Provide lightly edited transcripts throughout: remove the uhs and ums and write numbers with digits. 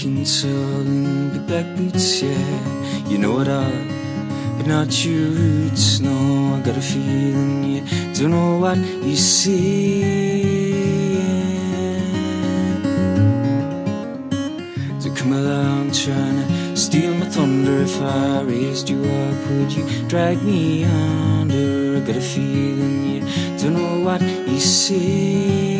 walking tall in big black boots, yeah. You know it all, but not your roots. No, I got a feeling you don't know what you see. So come along, trying to steal my thunder. If I raised you up, would you drag me under? I got a feeling you don't know what you see.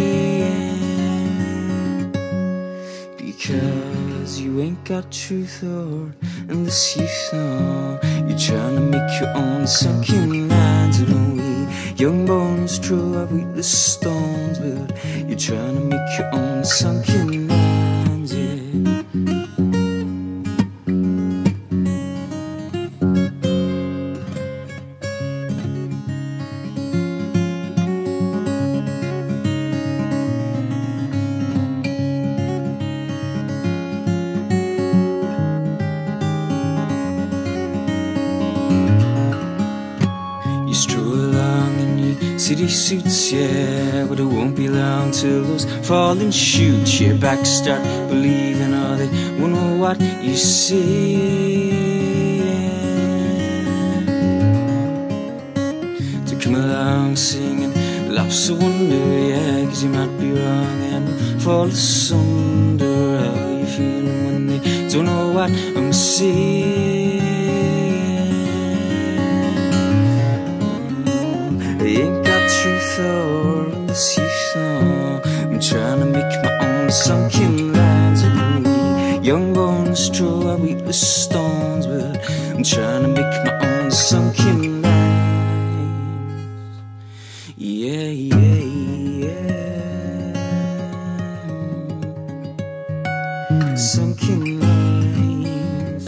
Because you ain't got truth or in the sea song. You're trying to make your own sunken lines. And only young bones throw out weightless stones. But you're trying to make your own sunken lines, yeah. You stroll along in your city suits, yeah, but it won't be long till those falling shoots your back start believing all they won't know what you see. To come along singing lots of wonder, yeah, 'cause you might be wrong and fall asunder. How you feeling when they don't know what I'm saying? They ain't got truth or in the seesaw. I'm trying to make my own sunken lines. And only young bones throw out weightless stones. But I'm trying to make my own sunken lines. Yeah, yeah, yeah. Sunken lines.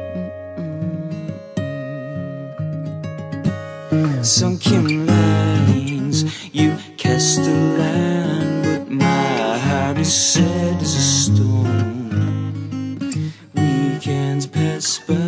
Sunken lines. You cast the line, but my heart is set as a stone. Weekends pass by.